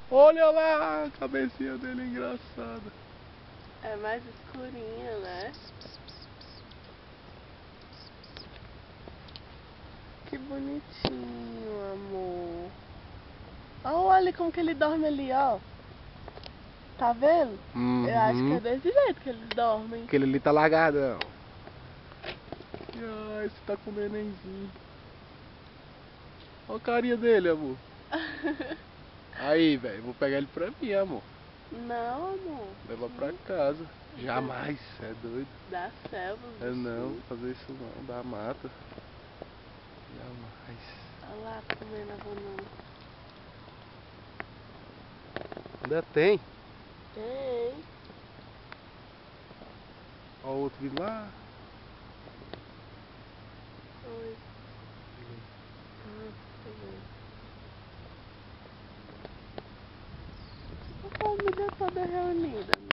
Olha lá a cabecinha dele engraçada. É mais escurinha, né? Que bonitinho, amor. Olha como que ele dorme ali, ó. Tá vendo? Eu acho que é desse jeito que eles dormem. Aquele ali tá largadão. Ai, esse tá com o nenenzinho. Olha a carinha dele, amor. Aí, velho, vou pegar ele pra mim, amor. Não, amor. Leva pra casa. Jamais, é doido. Da selva. É não, fazer isso não, da mata. Jamais. Olha lá comendo a banana. Ainda tem. Tem. Olha o outro vindo lá. Oi. Peguei. A família toda reunida.